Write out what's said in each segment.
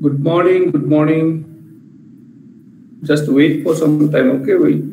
Good morning. Good morning. Just wait for some time, okay? Wait.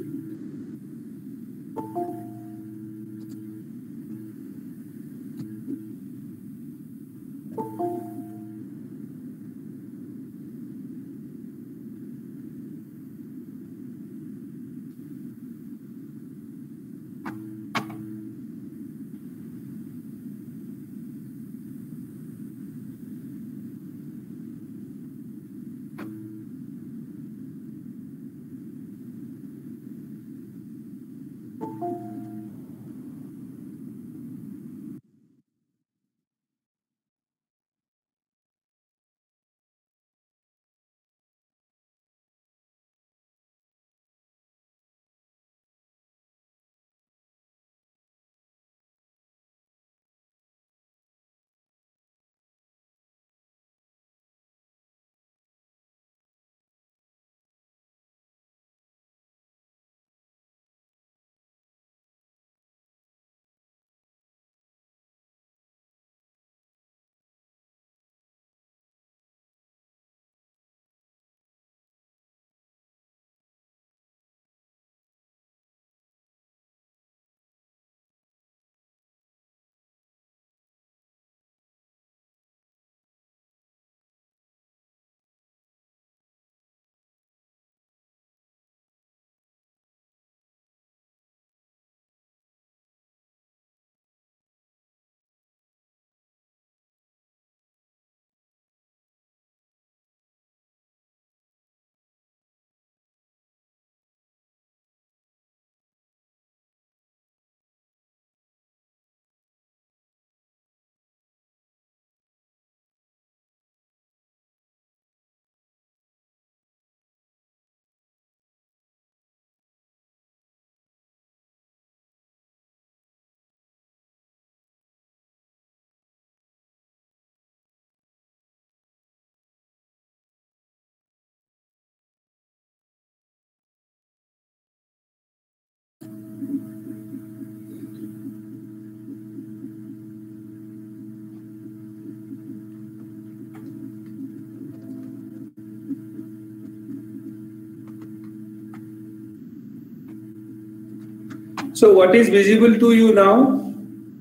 So what is visible to you now?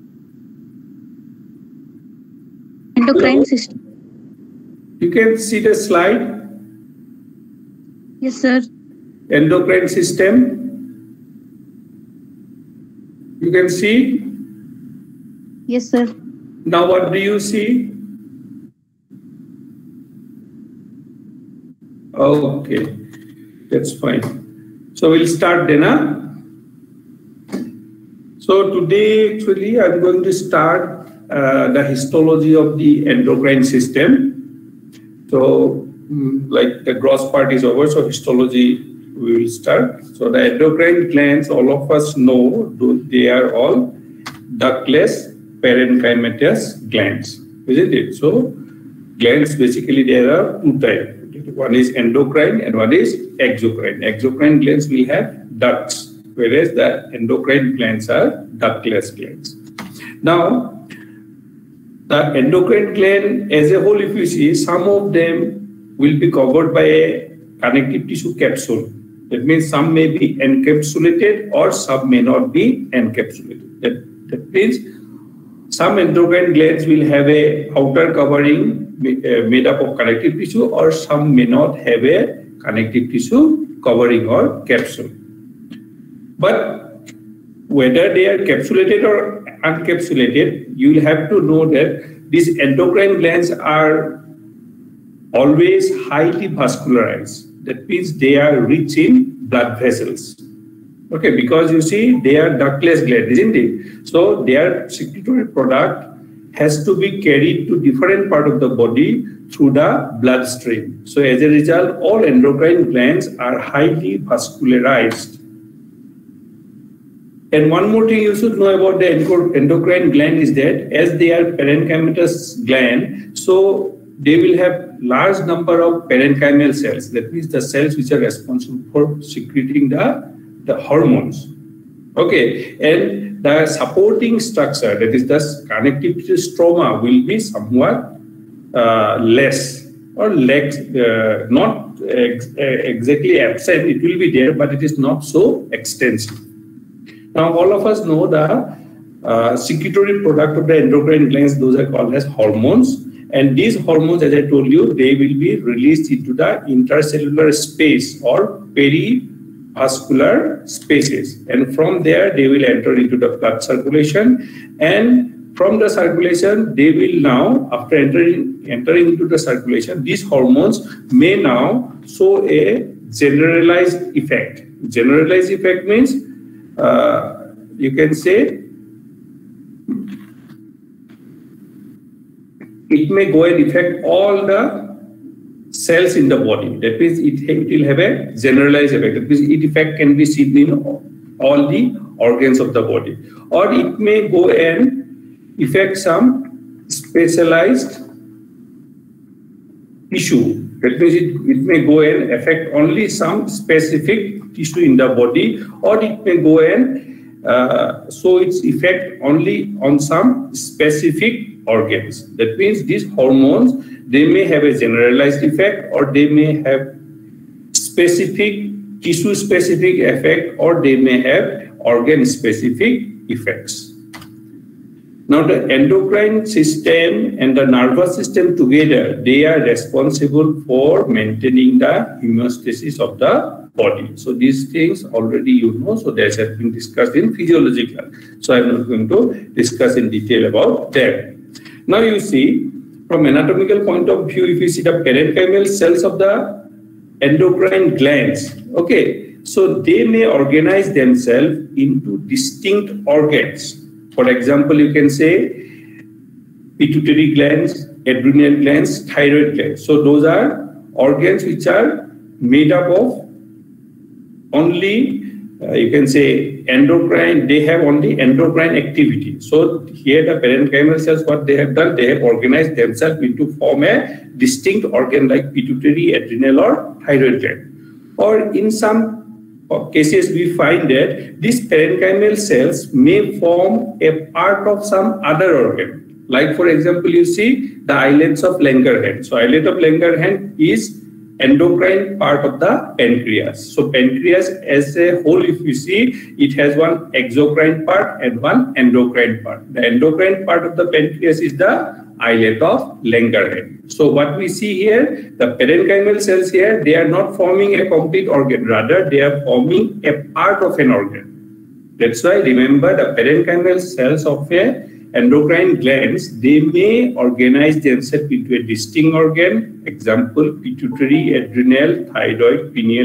Endocrine system. You can see the slide. Yes, sir. Endocrine system. You can see? Yes, sir. Now what do you see? Okay, that's fine. So we'll start then. So today actually I'm going to start the histology of the endocrine system. So like the gross part is over, so histology we will start. So the endocrine glands, all of us know, they are all ductless parenchymatous glands, isn't it? So glands, basically there are two types. One is endocrine and one is exocrine. Exocrine glands will have ducts, whereas the endocrine glands are ductless glands. Now, the endocrine gland as a whole, if you see, some of them will be covered by a connective tissue capsule. That means some may be encapsulated or some may not be encapsulated. That means some endocrine glands will have a outer covering made up of connective tissue, or some may not have a connective tissue covering or capsule. But whether they are capsulated or uncapsulated, you will have to know that these endocrine glands are always highly vascularized. That means they are rich in blood vessels. Okay, because you see they are ductless glands, isn't it? So their secretory product has to be carried to different part of the body through the bloodstream. So as a result, all endocrine glands are highly vascularized. And one more thing you should know about the endocrine gland is that as they are parenchymatous gland, so they will have large number of parenchymal cells. That means the cells which are responsible for secreting the hormones. Okay, and the supporting structure, that is the connective tissue stroma, will be somewhat less. or lacks, not exactly absent. It will be there, but it is not so extensive. Now, all of us know the secretory product of the endocrine glands. Those are called as hormones. And these hormones, as I told you, they will be released into the intercellular space or perivascular spaces. And from there, they will enter into the blood circulation. And from the circulation, they will now, after entering into the circulation, these hormones may now show a generalized effect. Generalized effect means, you can say, it may go and affect all the cells in the body. That means it will have a generalized effect. That means its effect can be seen in all the organs of the body. Or it may go and affect some specialized tissue. That means it may go and affect only some specific tissue in the body, or it may go and show its effect only on some specific organs. That means these hormones, they may have a generalized effect, or they may have specific tissue specific effect, or they may have organ specific effects. Now the endocrine system and the nervous system together, they are responsible for maintaining the homeostasis of the body. So these things already you know, so that has been discussed in physiology class. So I'm not going to discuss in detail about them. Now you see, from anatomical point of view, if you see the parenchymal cells of the endocrine glands, okay, so they may organize themselves into distinct organs. For example, you can say pituitary glands, adrenal glands, thyroid glands. So those are organs which are made up of only, you can say endocrine, they have only endocrine activity. So here the parenchymal cells, what they have done, they have organized themselves into form a distinct organ like pituitary, adrenal or thyroid gland. Or in some cases we find that these parenchymal cells may form a part of some other organ. Like for example, you see the islets of Langerhans. So islet of Langerhans is endocrine part of the pancreas. So pancreas as a whole, if you see, it has one exocrine part and one endocrine part. The endocrine part of the pancreas is the islet of Langerhans. So what we see here, the parenchymal cells here, they are not forming a complete organ. Rather, they are forming a part of an organ. That's why remember the parenchymal cells of a endocrine glands, they may organize themselves into a distinct organ, example, pituitary, adrenal, thyroid, pineal,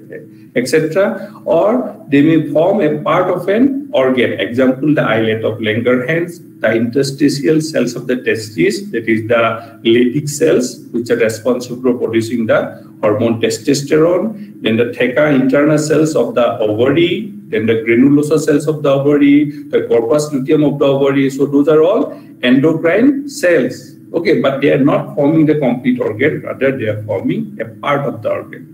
etc. Or they may form a part of an organ, example, the islet of Langerhans, the interstitial cells of the testes, that is the Leydig cells, which are responsible for producing the hormone testosterone, then the theca interna cells of the ovary, then the granulosa cells of the ovary, the corpus luteum of the ovary. So those are all endocrine cells. Okay, but they are not forming the complete organ, rather they are forming a part of the organ.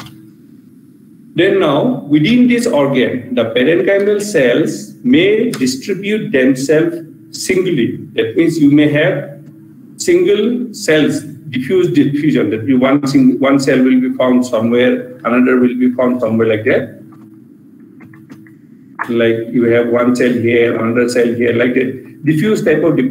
Then now, within this organ, the parenchymal cells may distribute themselves singly. That means you may have single cells, diffuse diffusion. That means one cell will be found somewhere, another will be found somewhere like that. Like you have one cell here, another cell here, like that. Diffuse type of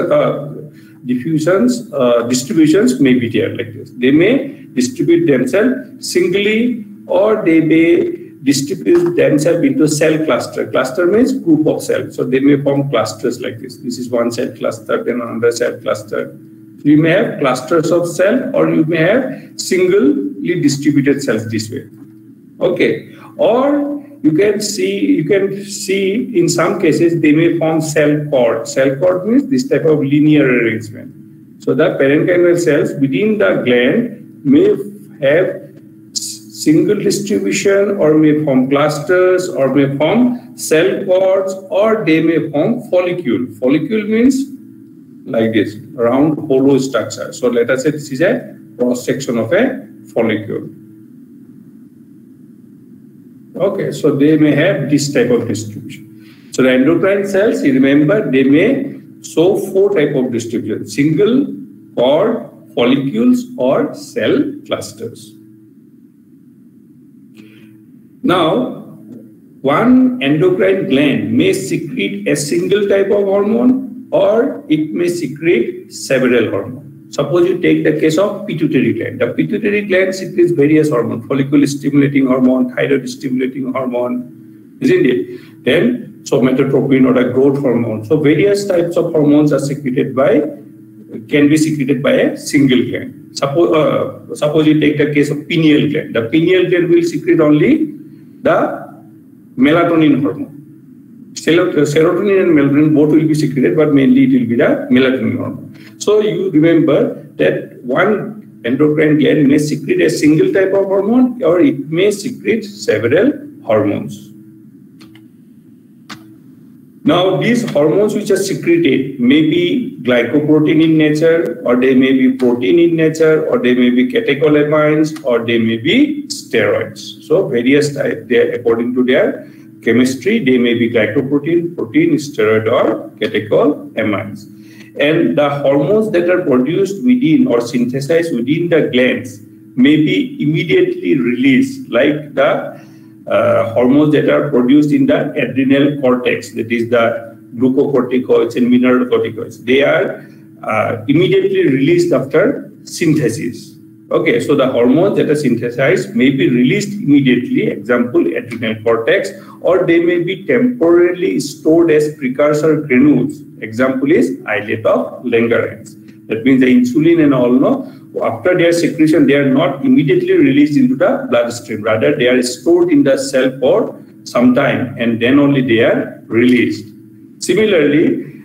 distributions may be there like this. They may distribute themselves singly, or they may distribute themselves into cell cluster. Cluster means group of cells. So they may form clusters like this. This is one cell cluster, then another cell cluster. You may have clusters of cells, or you may have singly distributed cells this way. Okay. Or you can see in some cases they may form cell cord. Cell cord means this type of linear arrangement. So the parenchymal cells within the gland may have single distribution, or may form clusters, or may form cell cords, or they may form follicule. Follicule means like this, round hollow structure. So let us say this is a cross section of a follicle. Okay, so they may have this type of distribution. So the endocrine cells, you remember, they may show four type of distribution: single, cord, follicles or cell clusters. Now, one endocrine gland may secrete a single type of hormone or it may secrete several hormones. Suppose you take the case of pituitary gland. The pituitary gland secretes various hormones, follicle stimulating hormone, thyroid stimulating hormone, isn't it? Then somatotropin or a growth hormone. So various types of hormones are can be secreted by a single gland. Suppose you take the case of pineal gland. The pineal gland will secrete only the melatonin hormone. Serotonin and melatonin both will be secreted, but mainly it will be the melatonin hormone. So you remember that one endocrine gland may secrete a single type of hormone or it may secrete several hormones. Now, these hormones which are secreted may be glycoprotein in nature, or they may be protein in nature, or they may be catecholamines, or they may be steroids. So, various types, according to their chemistry, they may be glycoprotein, protein, steroid, or catecholamines. And the hormones that are produced within or synthesized within the glands may be immediately released, like the hormones that are produced in the adrenal cortex, that is the glucocorticoids and mineralocorticoids. They are immediately released after synthesis. Okay, so the hormones that are synthesized may be released immediately, example adrenal cortex, or they may be temporarily stored as precursor granules. Example is islet of Langerhans. That means the insulin and all, no, after their secretion, they are not immediately released into the bloodstream. Rather, they are stored in the cell for some time and then only they are released. Similarly,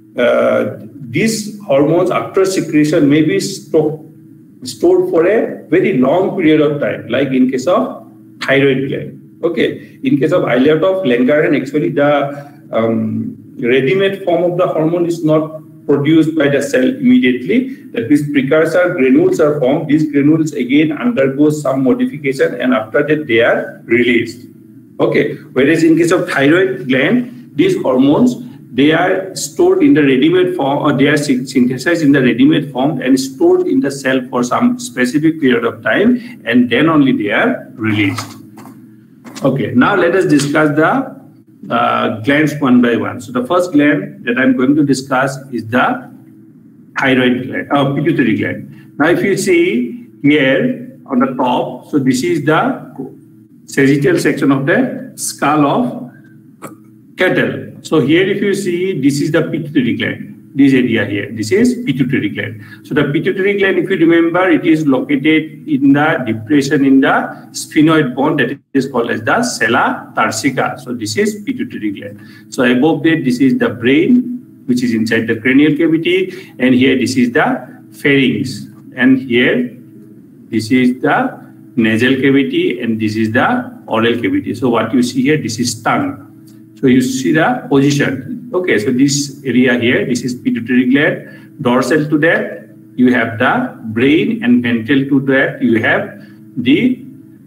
these hormones after secretion may be stored for a very long period of time, like in case of thyroid gland. Okay, in case of islet of Langerhans, actually the ready-made form of the hormone is not produced by the cell immediately. That means precursor granules are formed. These granules again undergo some modification and after that they are released. Okay, whereas in case of thyroid gland, these hormones, they are stored in the ready-made form, or they are synthesized in the ready-made form and stored in the cell for some specific period of time, and then only they are released. Okay, now let us discuss the glands one by one. So the first gland that I'm going to discuss is the thyroid gland, pituitary gland. Now if you see here on the top, so this is the sagittal section of the skull of cattle. So here if you see, this is the pituitary gland, this area here, this is pituitary gland. So the pituitary gland, if you remember, it is located in the depression in the sphenoid bone that is called as the sella turcica. So this is pituitary gland. So above that, this is the brain, which is inside the cranial cavity, and here this is the pharynx, and here this is the nasal cavity, and this is the oral cavity. So what you see here, this is tongue. So you see the position. Okay, so this area here, this is pituitary gland. Dorsal to that, you have the brain, and ventral to that, you have the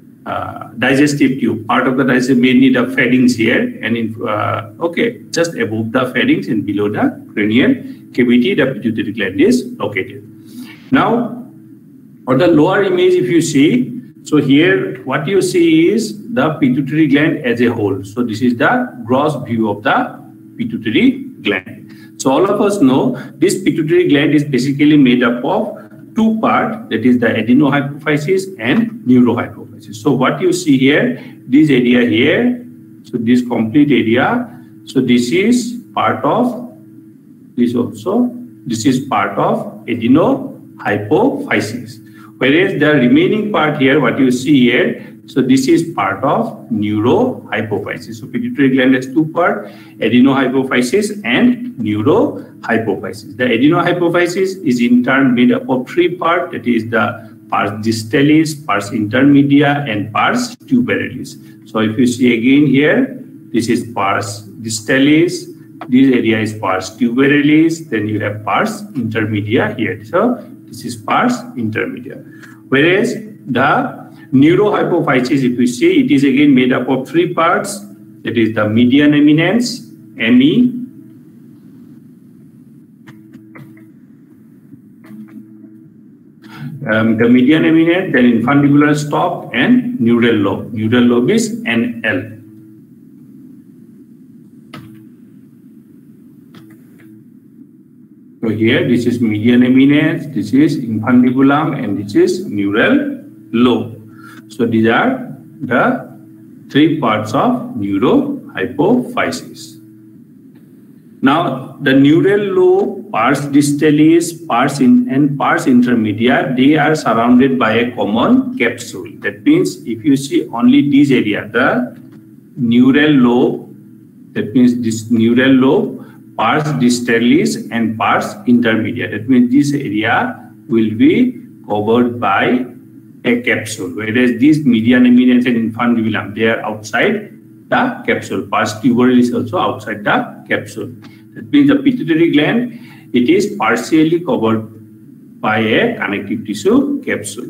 digestive tube. Part of the digestive, mainly the pharynx here, and in, okay, just above the pharynx and below the cranial cavity, the pituitary gland is located. Now, on the lower image, if you see, so here what you see is the pituitary gland as a whole. So this is the gross view of the pituitary gland. So all of us know this pituitary gland is basically made up of two parts, that is the adenohypophysis and neurohypophysis. So what you see here, this area here, so this complete area, so this is part of this also, this is part of adenohypophysis. Whereas the remaining part here, what you see here, so this is part of neurohypophysis. So pituitary gland has two parts, adenohypophysis and neurohypophysis. The adenohypophysis is in turn made up of three parts, that is the pars distalis, pars intermedia, and pars tuberalis. So if you see again here, this is pars distalis, this area is pars tuberalis, then you have pars intermedia here. So this is pars intermedia. Whereas the neurohypophysis, if you see, it is again made up of three parts, that is the median eminence, ME, the median eminence, then infundibular stop, and neural lobe. Neural lobe is NL. So here, this is median eminence, this is infundibulum, and this is neural lobe. So these are the three parts of neurohypophysis. Now, the neural lobe, pars distalis, pars intermedia, they are surrounded by a common capsule. That means if you see only this area, the neural lobe, that means this neural lobe, pars distalis and pars intermedia. That means this area will be covered by a capsule, whereas this median eminence and infundibulum, they are outside the capsule. Pars tuberale is also outside the capsule. That means the pituitary gland, it is partially covered by a connective tissue capsule.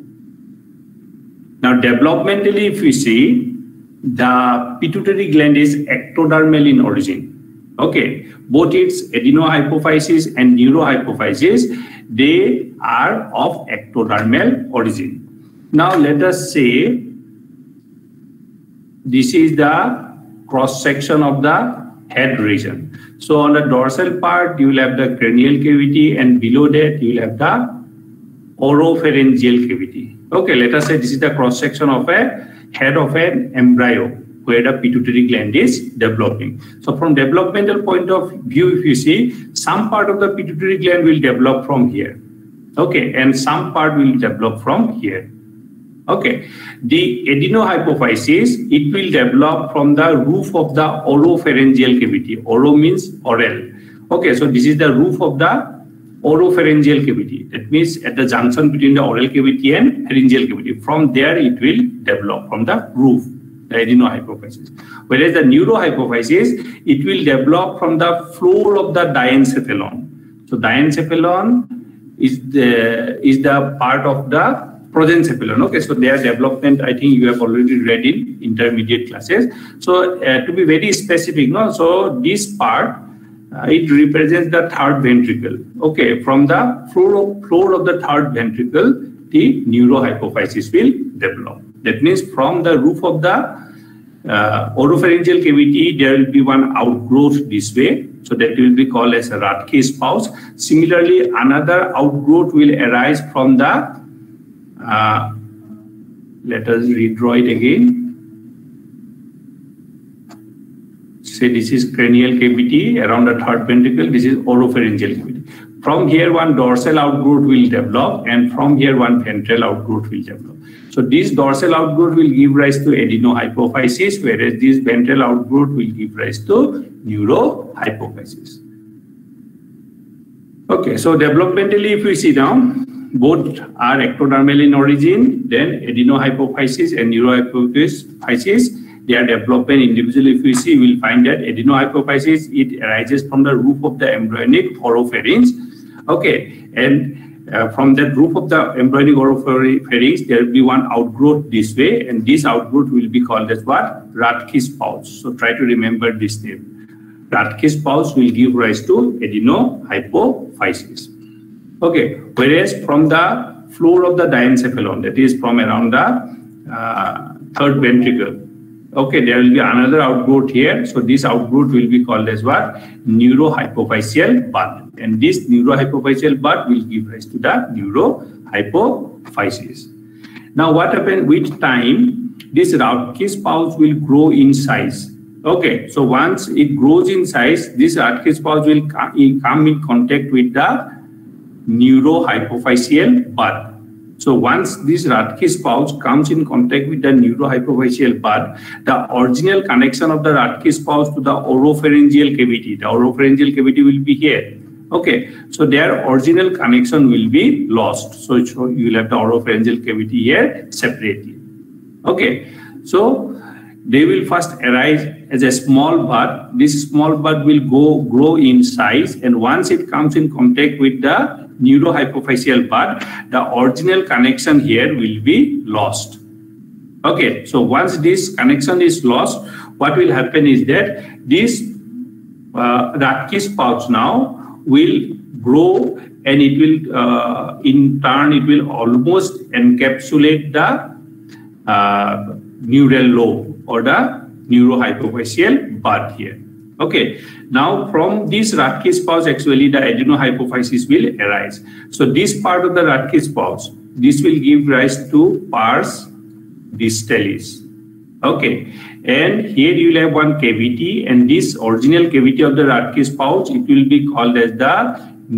Now, developmentally, if we see, the pituitary gland is ectodermal in origin. Okay, both its adenohypophysis and neurohypophysis, they are of ectodermal origin. Now, let us say this is the cross section of the head region. So on the dorsal part, you will have the cranial cavity, and below that you will have the oropharyngeal cavity. Okay, let us say this is the cross section of a head of an embryo where the pituitary gland is developing. So from developmental point of view, if you see, some part of the pituitary gland will develop from here. Okay, and some part will develop from here. Okay, the adenohypophysis, it will develop from the roof of the oropharyngeal cavity. Oro means oral. Okay, so this is the roof of the oropharyngeal cavity. That means at the junction between the oral cavity and pharyngeal cavity. From there, it will develop from the roof, the adenohypophysis. Whereas the neurohypophysis, it will develop from the floor of the diencephalon. So diencephalon is the part of the prosencephalon. Okay, so their development, I think you have already read in intermediate classes. So to be very specific, no, so this part, it represents the third ventricle. Okay, from the floor of the third ventricle, the neurohypophysis will develop. That means from the roof of the oropharyngeal cavity, there will be one outgrowth this way. So that will be called as a Rathke's pouch. Similarly, another outgrowth will arise from the let us redraw it again. Say this is cranial cavity around the third ventricle. This is oropharyngeal cavity. From here, one dorsal outgrowth will develop, and from here, one ventral outgrowth will develop. So this dorsal outgrowth will give rise to adenohypophysis, whereas this ventral outgrowth will give rise to neurohypophysis. Okay, so developmentally, if we see now, both are ectodermal in origin, then adenohypophysis and neurohypophysis, their development individually, if we see, we'll find that adenohypophysis, it arises from the roof of the embryonic oropharynx. Okay, and from that roof of the embryonic oropharynx, there will be one outgrowth this way, and this outgrowth will be called as what? Rathke's pouch. So try to remember this name. Rathke's pouch will give rise to adenohypophysis. Okay, whereas from the floor of the diencephalon, that is from around the third ventricle, okay, there will be another outgrowth here. So this outgrowth will be called as what? Neurohypophyseal bud. And this neurohypophyseal bud will give rise to the neurohypophysis. Now what happens with time? This Rathke's pouch will grow in size. Okay, so once it grows in size, this Rathke's pouch will come in contact with the neurohypophyseal bud. So once this Rathke's pouch comes in contact with the neurohypophyseal bud, the original connection of the Rathke's pouch to the oropharyngeal cavity, the oropharyngeal cavity will be here. Okay, so their original connection will be lost. So you will have the oropharyngeal cavity here separately. Okay, so they will first arise as a small bud. This small bud will grow in size, and once it comes in contact with the neurohypophyseal bud, the original connection here will be lost. Okay, so once this connection is lost, what will happen is that this Rathke's pouch now will grow, and it will, in turn, it will almost encapsulate the neural lobe or the neurohypophyseal bud here. Okay, now from this Rathke's pouch, actually the adenohypophysis will arise. So this part of the Rathke's pouch, this will give rise to pars distalis. Okay, and here you will have one cavity, and this original cavity of the Rathke's pouch, it will be called as the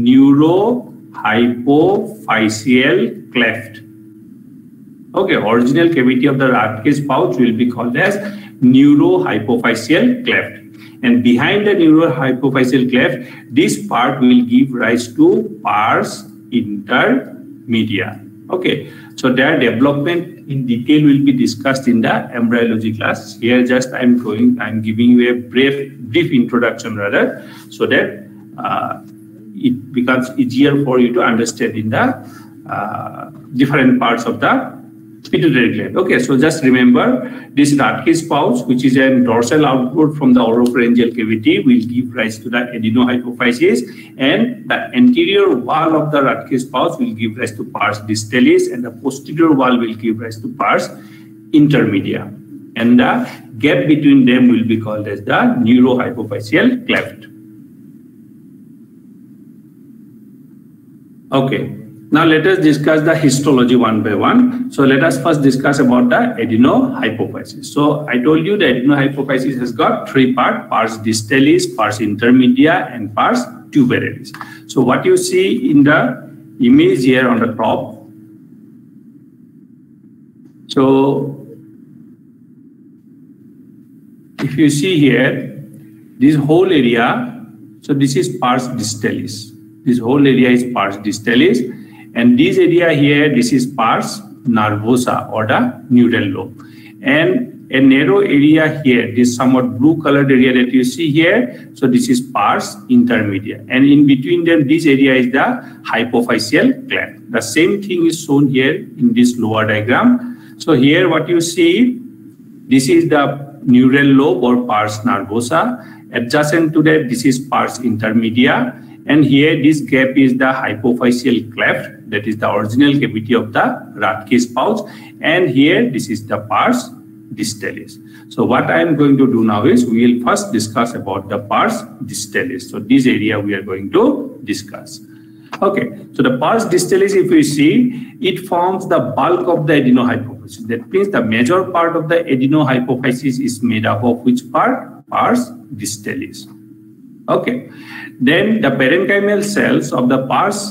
neurohypophyseal cleft. Okay, original cavity of the Rathke's pouch will be called as neurohypophyseal cleft. And behind the neurohypophyseal cleft, this part will give rise to pars intermedia. Okay, so their development in detail will be discussed in the embryology class. Here just I'm giving you a brief introduction rather, so that it becomes easier for you to understand in the different parts of the pituitary gland. Okay, so just remember this Rathke's pouch, which is a dorsal outgrowth from the oropharyngeal cavity, will give rise to the adenohypophysis, and the anterior wall of the Rathke's pouch will give rise to pars distalis, and the posterior wall will give rise to pars intermedia, and the gap between them will be called as the neurohypophyseal cleft. Okay. Now let us discuss the histology one by one. So let us first discuss about the adenohypophysis. So I told you the adenohypophysis has got three parts: pars distalis, pars intermedia, and pars tuberalis. So what you see in the image here on the top. So if you see here, this whole area, so this is pars distalis. This whole area is pars distalis. And this area here, this is pars nervosa or the neural lobe. And a narrow area here, this somewhat blue colored area that you see here, so this is pars intermedia. And in between them, this area is the hypophyseal cleft. The same thing is shown here in this lower diagram. So here what you see, this is the neural lobe or pars nervosa. Adjacent to that, this is pars intermedia. And here this gap is the hypophyseal cleft, that is the original cavity of the Rathke's pouch. And here this is the pars distalis. So what I am going to do now is we will first discuss about the pars distalis. So this area we are going to discuss. Okay, so the pars distalis, if you see, it forms the bulk of the adenohypophysis. That means the major part of the adenohypophysis is made up of which part? Pars distalis. Okay, then the parenchymal cells of the pars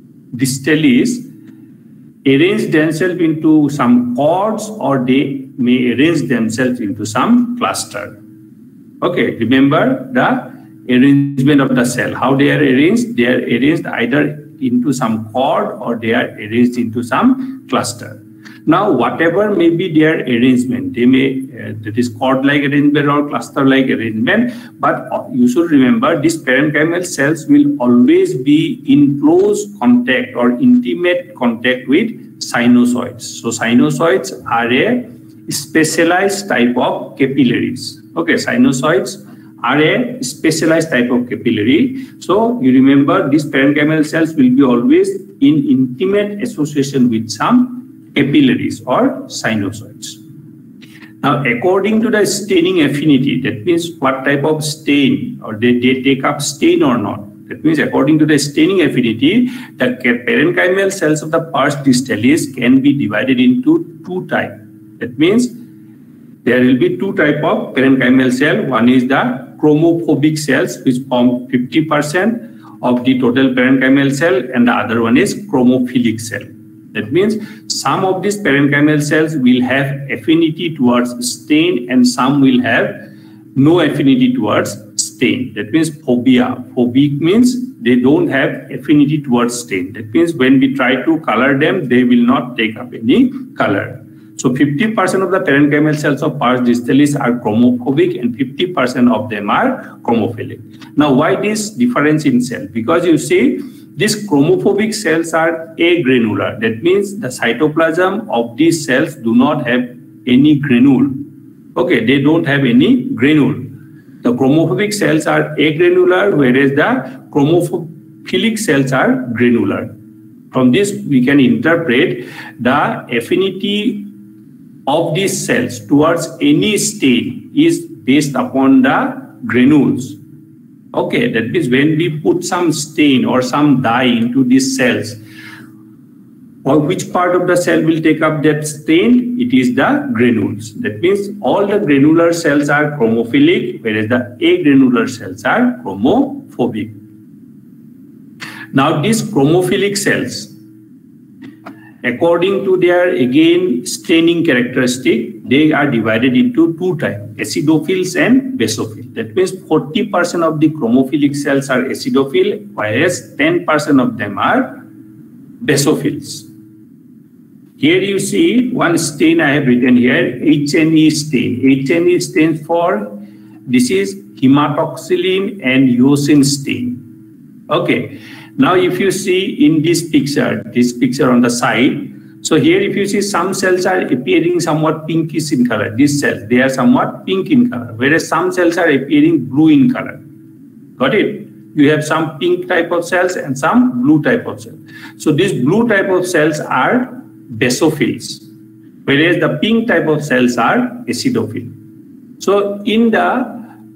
distalis arrange themselves into some cords, or they may arrange themselves into some cluster. Okay, remember the arrangement of the cell, how they are arranged. They are arranged either into some cord or they are arranged into some cluster. Now, whatever may be their arrangement, they may, that is cord-like arrangement or cluster-like arrangement, but you should remember these parenchymal cells will always be in close contact or intimate contact with sinusoids. So sinusoids are a specialized type of capillaries. Okay, sinusoids are a specialized type of capillary. So you remember these parenchymal cells will be always in intimate association with some capillaries or sinusoids. Now, according to the staining affinity, that means what type of stain, or they take up stain or not. That means according to the staining affinity, the parenchymal cells of the pars distalis can be divided into two types. That means there will be two types of parenchymal cell. One is the chromophobic cells, which form 50% of the total parenchymal cell, and the other one is chromophilic cell. That means some of these parenchymal cells will have affinity towards stain and some will have no affinity towards stain. That means phobia. Phobic means they don't have affinity towards stain. That means when we try to color them, they will not take up any color. So 50% of the parenchymal cells of pars distalis are chromophobic and 50% of them are chromophilic. Now, why this difference in cell? Because you see, these chromophobic cells are agranular. That means the cytoplasm of these cells do not have any granule. Okay, they don't have any granule. The chromophobic cells are agranular, whereas the chromophilic cells are granular. From this, we can interpret the affinity of these cells towards any stain is based upon the granules. Okay, that means when we put some stain or some dye into these cells, or which part of the cell will take up that stain? It is the granules. That means all the granular cells are chromophilic, whereas the agranular cells are chromophobic. Now these chromophilic cells, according to their again staining characteristic, they are divided into two types, acidophils and basophils. That means 40% of the chromophilic cells are acidophil, whereas 10% of them are basophils. Here you see one stain I have written here, HNE stain. HNE stands for, this is hematoxylin and eosin stain. Okay. Now, if you see in this picture on the side, so here if you see some cells are appearing somewhat pinkish in color, these cells, they are somewhat pink in color, whereas some cells are appearing blue in color. Got it? You have some pink type of cells and some blue type of cells. So these blue type of cells are basophils, whereas the pink type of cells are acidophil. So in the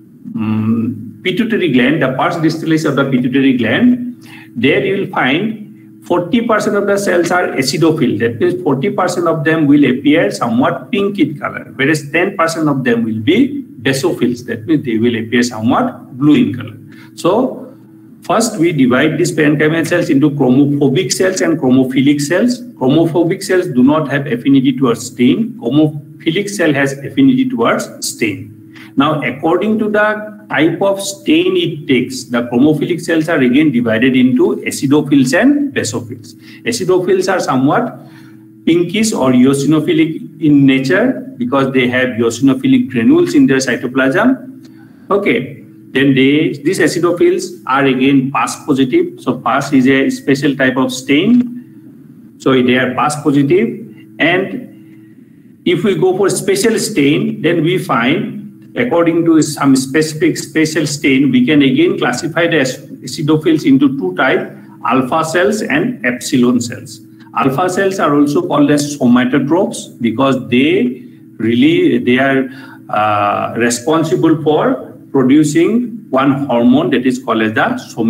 pituitary gland, the pars distillaris of the pituitary gland, there you will find 40% of the cells are acidophil. That means 40% of them will appear somewhat pink in color, whereas 10% of them will be basophils. That means they will appear somewhat blue in color. So first we divide these parenchymal cells into chromophobic cells and chromophilic cells. Chromophobic cells do not have affinity towards stain. Chromophilic cell has affinity towards stain. Now, according to the type of stain it takes, the chromophilic cells are again divided into acidophils and basophils. Acidophils are somewhat pinkish or eosinophilic in nature because they have eosinophilic granules in their cytoplasm. Okay, then these acidophils are again PAS positive. So PAS is a special type of stain. So they are PAS positive. And if we go for special stain, then we find, according to some specific special stain, we can again classify the acidophils into two types, alpha cells and epsilon cells. Alpha cells are also called as somatotrophs because they are responsible for producing one hormone that is called as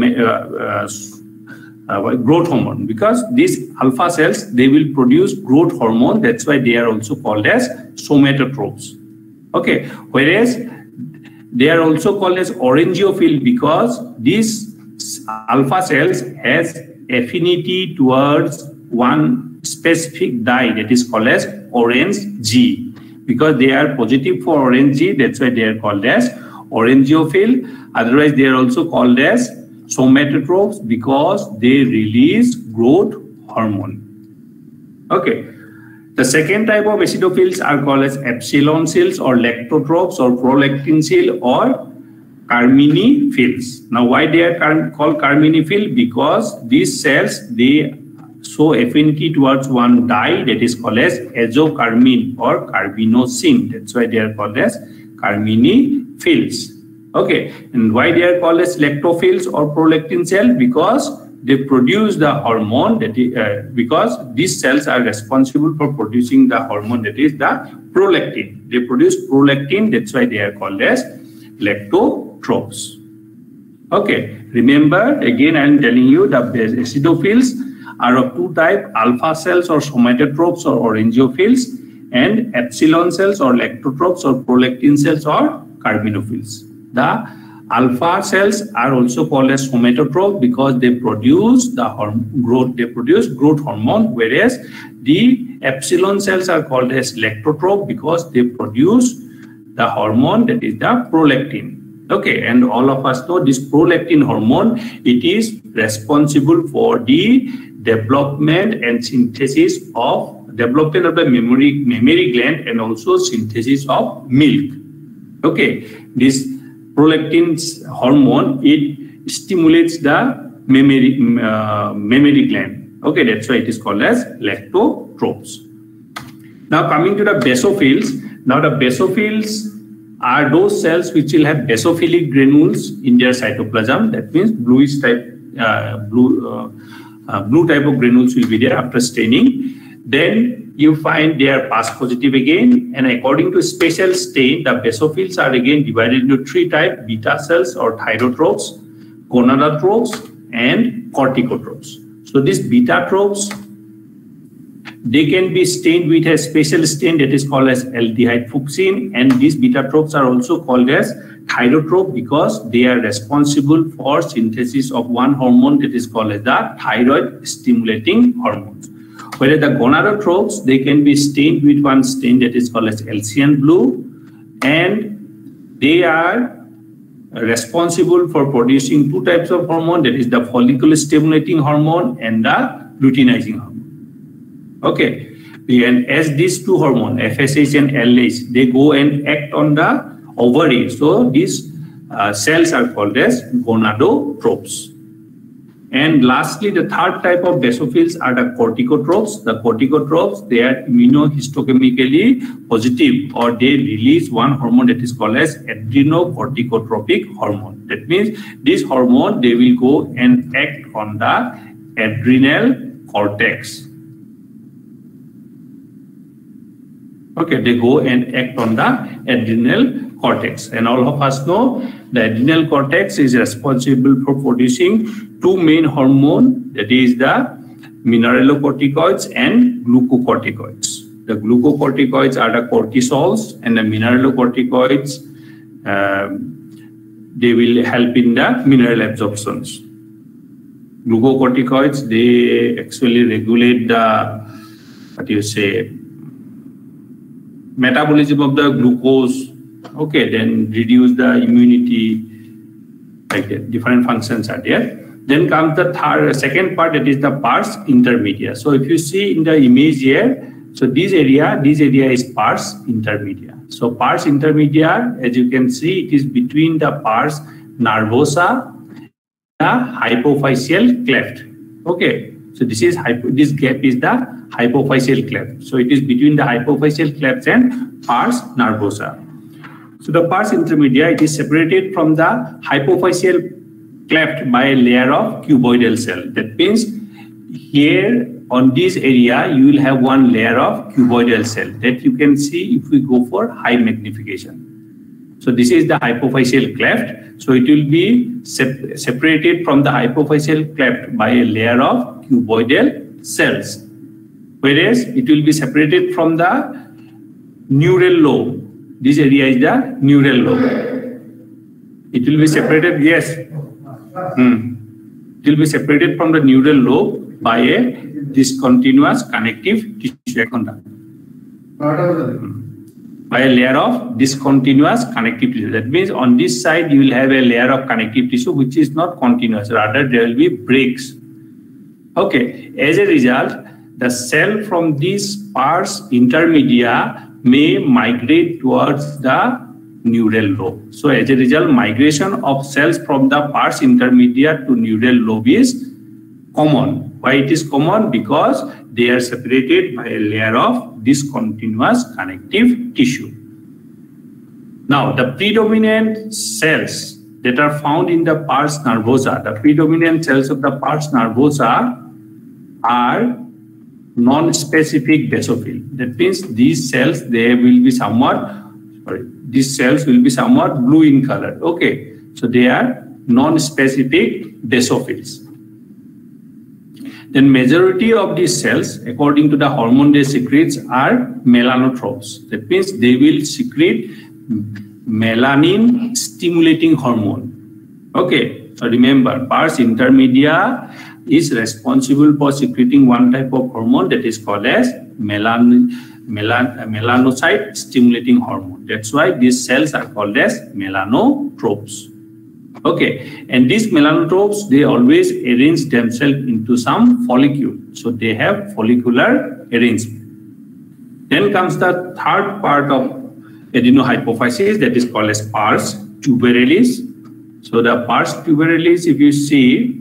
the growth hormone. Because these alpha cells, they will produce growth hormone. That's why they are also called as somatotrophs. Okay, whereas they are also called as orangiophil because these alpha cells has affinity towards one specific dye that is called as orange G. Because they are positive for orange G, that's why they are called as orangiophil. Otherwise, they are also called as somatotrophs because they release growth hormone. Okay. The second type of acidophils are called as epsilon cells or lactotrophs or prolactin cell or carminiophils. Now, why they are called carminiophil? Because these cells, they show affinity towards one dye that is called as azocarmine or carbinosine. That's why they are called as carminiophils. Okay, and why they are called as lactophils or prolactin cell? Because they produce the hormone that is, because these cells are responsible for producing the hormone that is the prolactin. They produce prolactin, that's why they are called as lactotrophs. Okay, remember again I am telling you the acidophils are of two types, alpha cells or somatotrophs or orangiophils, and epsilon cells or lactotrophs or prolactin cells or carminophils. The alpha cells are also called as somatotrophs because they produce the growth hormone, whereas the epsilon cells are called as lactotroph because they produce the hormone that is the prolactin. Okay, and all of us know this prolactin hormone, it is responsible for the development and synthesis of the mammary gland and also synthesis of milk. Okay, this prolactin hormone, it stimulates the mammary gland. Okay, that's why it is called as lactotrophs. Now coming to the basophils. Now the basophils are those cells which will have basophilic granules in their cytoplasm. That means bluish type blue type of granules will be there after staining. Then you find they are pass positive again, and according to special stain, the basophils are again divided into three types: beta cells or thyrotropes, gonadotropes, and corticotropes. So these beta tropes, they can be stained with a special stain that is called as aldehyde fuchsin, and these beta tropes are also called as thyrotrope because they are responsible for synthesis of one hormone that is called as the thyroid stimulating hormones. Whereas the gonadotropes, they can be stained with one stain that is called as Alcian blue, and they are responsible for producing two types of hormone, that is the follicle stimulating hormone and the luteinizing hormone. Okay, and as these two hormones, FSH and LH, they go and act on the ovary, so these cells are called as gonadotropes. And lastly, the third type of basophils are the corticotropes. The corticotropes, they are immunohistochemically positive, or they release one hormone that is called as adrenocorticotropic hormone. That means this hormone, they will go and act on the adrenal cortex. Okay, they go and act on the adrenal cortex. And all of us know the adrenal cortex is responsible for producing two main hormones, that is the mineralocorticoids and glucocorticoids. The glucocorticoids are the cortisols, and the mineralocorticoids, they will help in the mineral absorptions. Glucocorticoids, they actually regulate the, what do you say, metabolism of the glucose, okay, then reduce the immunity, like that. Different functions are there. Then comes the second part, that is the pars intermedia. So if you see in the image here, so this area is pars intermedia. So pars intermedia, as you can see, it is between the pars nervosa and the hypophyseal cleft. Okay, so this gap is the hypophyseal cleft. So it is between the hypophyseal cleft and pars nervosa. So the pars intermedia, it is separated from the hypophyseal cleft by a layer of cuboidal cell. That means here on this area, you will have one layer of cuboidal cell that you can see if we go for high magnification. So this is the hypophyseal cleft. So it will be separated from the hypophyseal cleft by a layer of cuboidal cells. Whereas it will be separated from the neural lobe. This area is the neural lobe. It will be separated, yes. It will be separated from the neural lobe by a discontinuous connective tissue. By a layer of discontinuous connective tissue. That means on this side you will have a layer of connective tissue which is not continuous, rather there will be breaks. Okay, as a result, the cell from this pars intermedia may migrate towards the neural lobe. So as a result, migration of cells from the pars intermedia to neural lobe is common. Why it is common? Because they are separated by a layer of discontinuous connective tissue. Now, the predominant cells that are found in the pars nervosa, the predominant cells of the pars nervosa are non-specific basophil. That means these cells, they will be somewhat, these cells will be somewhat blue in color. Okay, so they are non-specific basophils. Then majority of these cells, according to the hormone they secrete, are melanotropes. That means they will secrete melanin stimulating hormone. Okay, so remember, pars intermedia is responsible for secreting one type of hormone that is called as melanocyte stimulating hormone. That's why these cells are called as melanotropes. Okay, and these melanotropes, they always arrange themselves into some follicule. So they have follicular arrangement. Then comes the third part of adenohypophysis, that is called as pars tuberalis. So the pars tuberalis, if you see,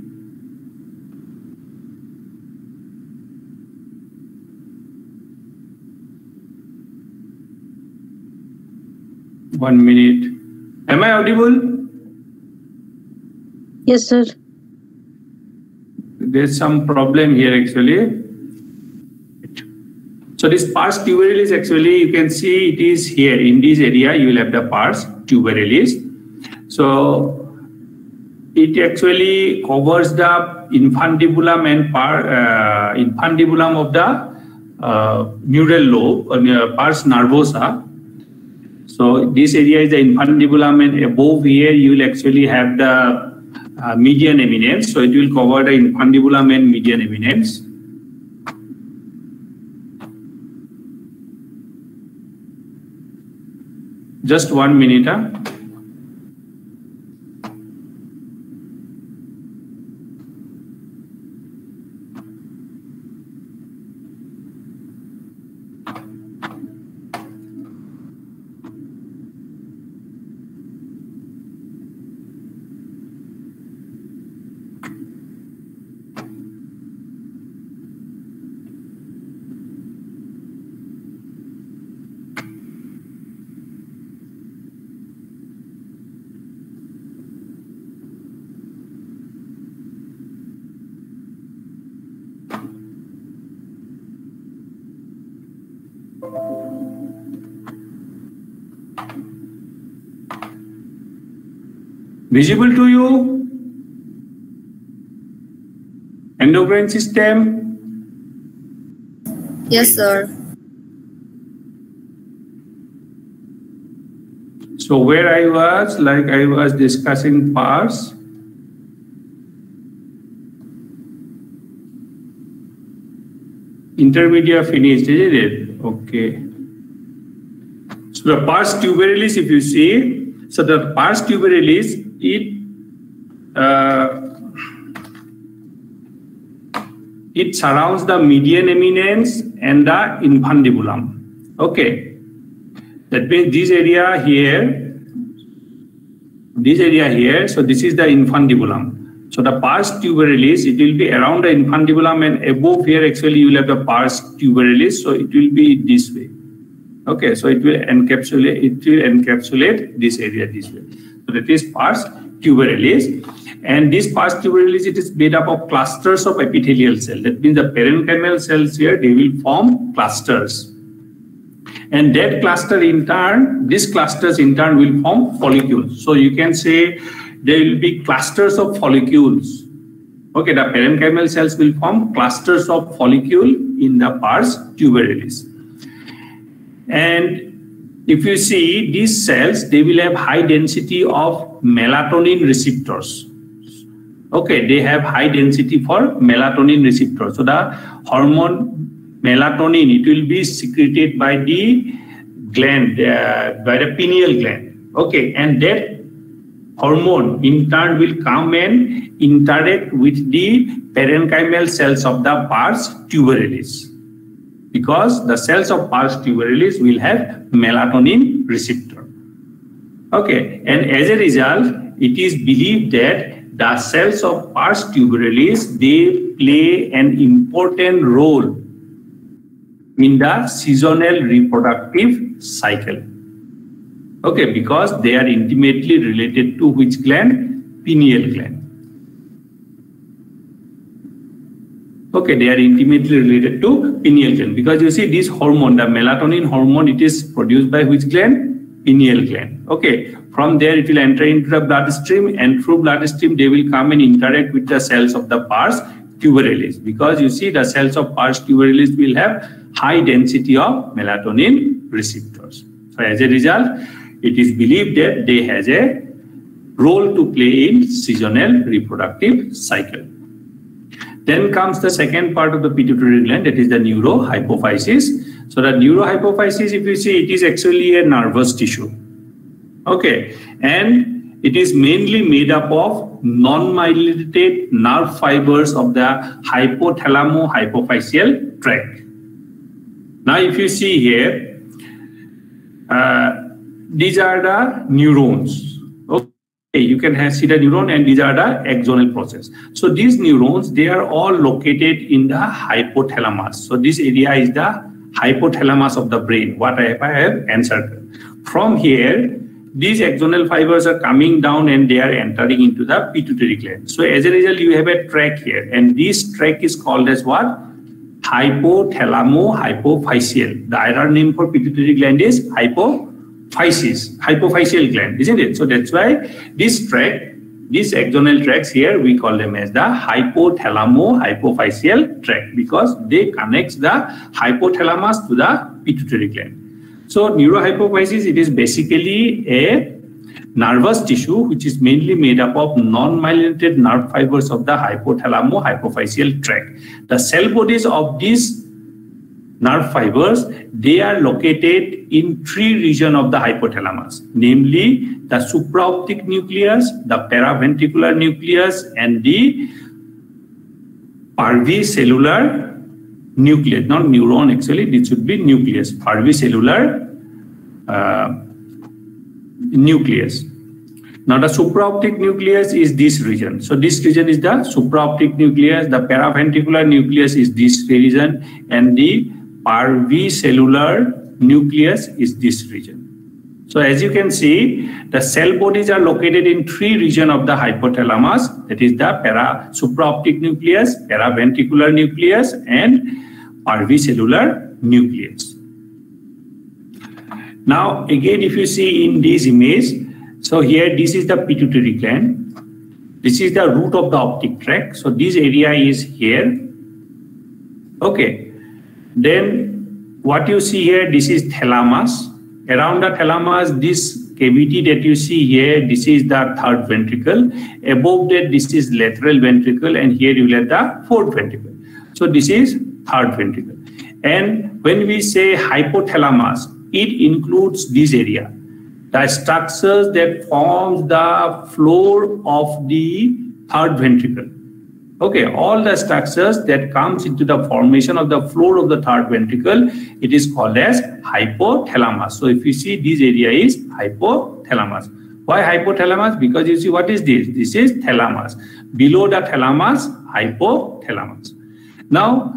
one minute. Am I audible? Yes, sir. there's some problem here actually. So this pars tuberalis actually, you can see it is here in this area. You will have the pars tuberalis. So it actually covers the infundibulum and infundibulum of the neural lobe, pars nervosa. So this area is the infundibulum, and above here you will actually have the median eminence. So it will cover the infundibulum and median eminence. Just 1 minute. Visible to you? Endocrine system? Yes, sir. So where I was discussing pars. Intermediate finished, isn't it? Okay. So the pars tuberalis, if you see, so the pars tuberalis, it surrounds the median eminence and the infundibulum. Okay. That means this area here, so this is the infundibulum. So the pars tuberalis, it will be around the infundibulum, and above here actually you will have the pars tuberalis, so it will be this way. Okay, so it will encapsulate this area this way. So that is pars tuberalis, and this pars tuberalis, it is made up of clusters of epithelial cells. That means the parenchymal cells here, they will form clusters, and that cluster in turn, these clusters in turn will form follicles. So you can say there will be clusters of follicles. Okay, the parenchymal cells will form clusters of follicle in the pars tuberalis. And if you see these cells, they will have high density of melatonin receptors. Okay, they have high density for melatonin receptors. So the hormone melatonin, it will be secreted by the gland, by the pineal gland. Okay, and that hormone in turn will come and interact with the parenchymal cells of the pars tuberalis, because the cells of pars tuberalis will have melatonin receptor. Okay, and as a result, it is believed that the cells of pars tuberalis, they play an important role in the seasonal reproductive cycle. Okay, because they are intimately related to which gland? Pineal gland. Okay, they are intimately related to pineal gland, because you see this hormone, the melatonin hormone, it is produced by which gland? Pineal gland. Okay, from there it will enter into the bloodstream, and through bloodstream they will come and interact with the cells of the pars tuberalis, because you see the cells of pars tuberalis will have high density of melatonin receptors. So as a result, it is believed that they has a role to play in seasonal reproductive cycle. Then comes the second part of the pituitary gland, that is the neurohypophysis. So the neurohypophysis, if you see, it is actually a nervous tissue. Okay, and it is mainly made up of non-myelinated nerve fibers of the hypothalamo-hypophyseal tract. Now if you see here, these are the neurons. Okay, you can see the neuron, and these are the axonal process. So these neurons, they are all located in the hypothalamus. So this area is the hypothalamus of the brain, what I have encircled. From here, these axonal fibers are coming down and they are entering into the pituitary gland. So as a result, you have a tract here, and this tract is called as what? Hypothalamo-hypophyseal. The other name for pituitary gland is hypophyseal gland, isn't it? So that's why this tract, these axonal tracts here, we call them as the hypothalamo-hypophyseal tract, because they connect the hypothalamus to the pituitary gland. So neurohypophysis, it is basically a nervous tissue which is mainly made up of non-myelinated nerve fibers of the hypothalamo-hypophyseal tract. The cell bodies of these nerve fibers, they are located in three regions of the hypothalamus, namely the supraoptic nucleus, the paraventricular nucleus, and the parvicellular nucleus. Not neuron, actually, it should be nucleus, parvicellular nucleus. Now the supraoptic nucleus is this region. So this region is the supraoptic nucleus, the paraventricular nucleus is this region, and the parvicellular nucleus is this region. So as you can see, the cell bodies are located in three regions of the hypothalamus, that is the supraoptic nucleus, paraventricular nucleus, and parvicellular nucleus. Now again, if you see in this image, so here this is the pituitary gland, this is the root of the optic tract, so this area is here. Okay, then what you see here, this is thalamus. Around the thalamus, this cavity that you see here, this is the third ventricle. Above that, this is lateral ventricle, and here you will have the fourth ventricle. So this is third ventricle. And when we say hypothalamus, it includes this area, the structures that forms the floor of the third ventricle. Okay, all the structures that comes into the formation of the floor of the third ventricle, it is called as hypothalamus. So if you see, this area is hypothalamus. Why hypothalamus? Because you see, what is this? This is thalamus. Below the thalamus, hypothalamus. Now,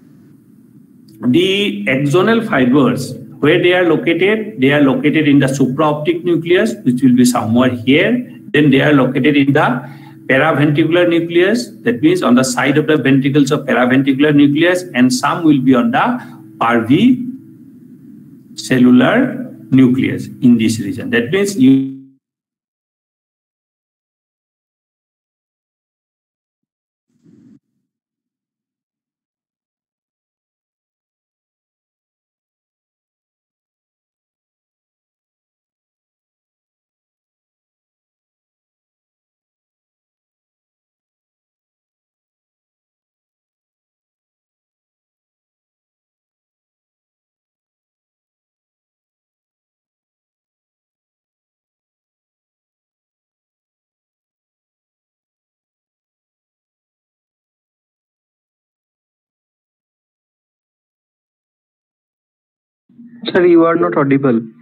the axonal fibers, where they are located in the supraoptic nucleus, which will be somewhere here. Then they are located in the paraventricular nucleus, that means on the side of the ventricles of paraventricular nucleus, and some will be on the parvicellular nucleus in this region. That means you Sir, you are not audible.